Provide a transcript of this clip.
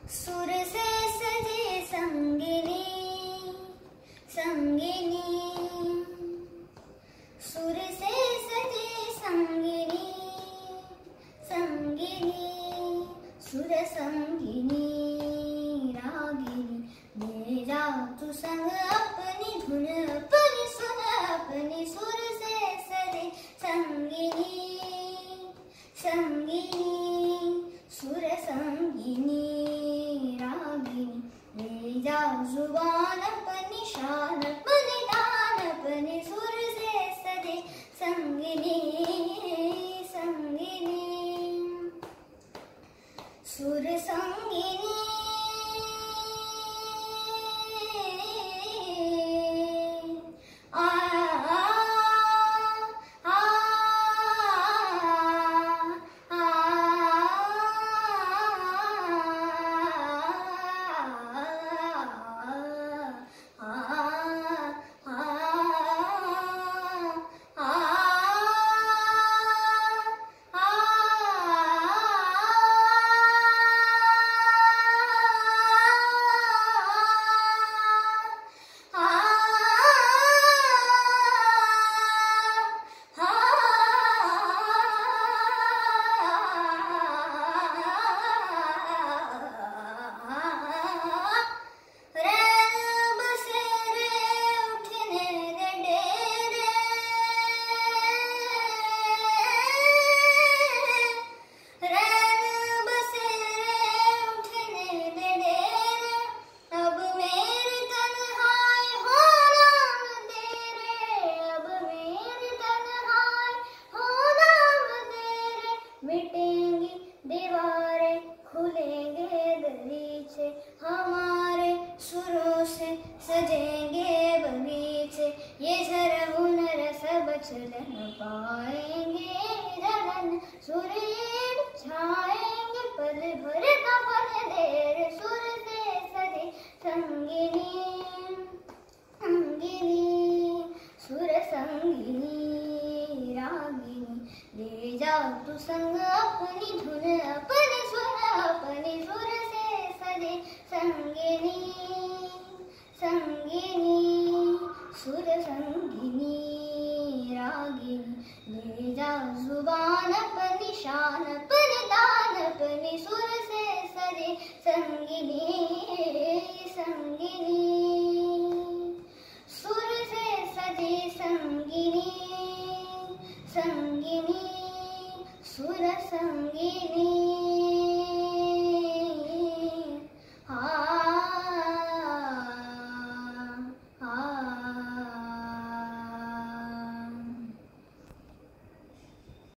सुर से सजे संगिनी संगिनी, सुर से सजे संगिनी संगिनी, सुर संगिनी रागिनी। ले जा तू संग अपनी धुन अपनी सुन, अपनी सुर से सजे संगिनी संगिनी, सुर संगिनी रागिनी। ले जा जुबान अपनी शान अपनी दान अपनी सुर से सजे संगिनी संगिनी, सुर संगिनी। मिटेंगी दीवारें खुलेंगे दरीचे, हमारे सुरों से सजेंगे बगीचे। ये जरा हुनर सब चल न पाएंगे जलन, सुरील छाएंगे पल भर का पल देर। सुर से सजे संगिनी संगिनी, सुर संगिनी रागिनी। ले जा तू संग अपनी धुन अपनी सुन, अपनी सुर से सजे संगिनी संगिनी, सुर संगिनी रागिनी। ले जा जुबान अपनी शान अपनी दान अपनी सुर से सजे संगिनी संगिनी।